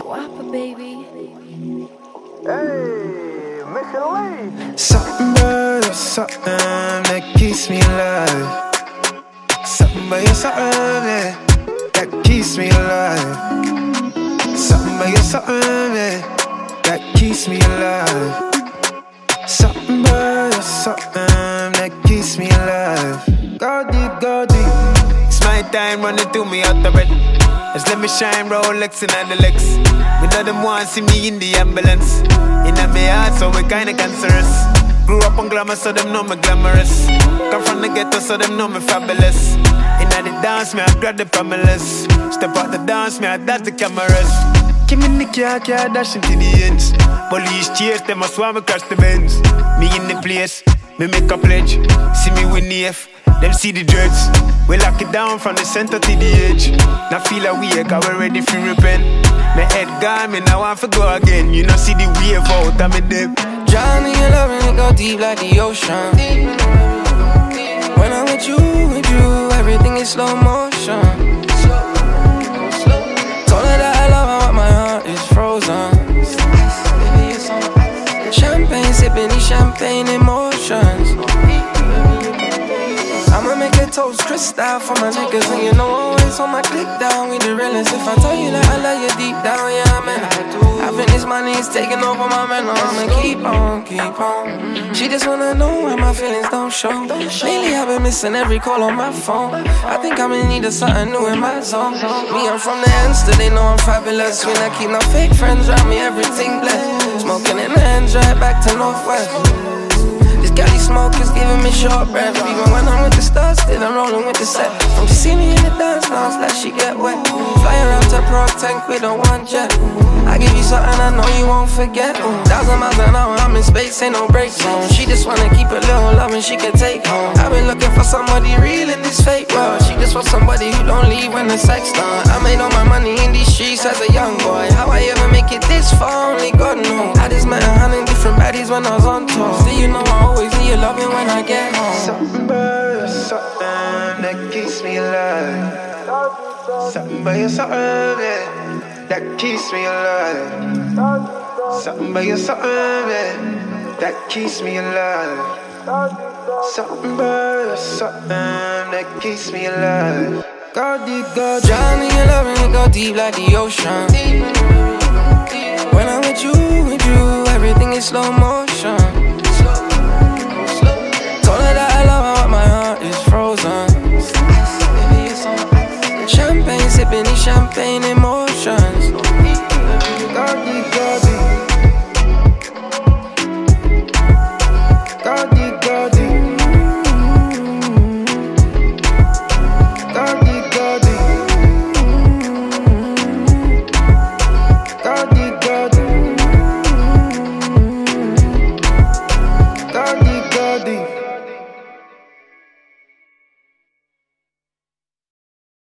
Guapa, baby. Hey, Micheline. Something about you, something that keeps me alive. Something about you, something that keeps me alive. Something about you, something that keeps me alive. Something about you, something that keeps me alive. Go deep, go deep. It's my time running through me out the bed. Just let me shine, Rolex and the legs. Me know them want see me in the ambulance. In my heart, so we kinda cancerous. Grew up on glamour, so them know me glamorous. Come from the ghetto, so them know me fabulous. In the dance, me I grab the Pamela's. Step out the dance, me I dash the cameras. Give me the car, dash into the ends. Police chase, them I swan me crash the Benz. Me in the place, me make a pledge. See me with F. Them see the dreads. We lock it down from the center to the edge. Now feel a wake, we ready for repent. My head gone, me now want to go again. You know see the wave out, I'm in depth. Drowning in love and it go deep like the ocean. When I'm with you, everything is slow motion. Told her that I love her, but my heart is frozen. Champagne, sipping these champagne emotions. I'ma make a toast crystal for my niggas. And you know always on my click down, we the realest. If I tell you that I love you deep down, yeah, man, I do. I think this money is taking over my mental. I'ma keep on, keep on. She just wanna know why my feelings don't show. Lately I've been missing every call on my phone. I think I'm in need of something new in my zone. Me, I'm from the ends, so they know I'm fabulous. When I keep no fake friends around me, everything blessed. Smoking in the hands, right back to Northwest. Got these smokers giving me short breath. Even when I'm with the stars, still I'm rolling with the set. From she see me in the dance, now it's like she get wet. Fly around to Prague, tank with a one jet. I give you something I know you won't forget. 1,000 miles an hour, I'm in space, ain't no break zone. She just wanna keep a little love and she can take home. I've been looking for somebody real in this fake world. She just wants somebody who don't leave when the sex done. I made all my money in these streets as a young boy. How I ever make it this far, only God knows. I just met 100 different baddies when I was on tour. Still you know I always need your loving when I get home. Something about you, something that keeps me alive. Something about you, something that keeps me alive. Something about you, something that keeps me alive. Something about you, something that keeps me alive. Go deep, go deep. Drowning in love and it go deep like the ocean. When I'm with you, everything is slow motion. Told her that I love her, but my heart is frozen. Champagne, sipping these champagne emotions. Go deep, go deep.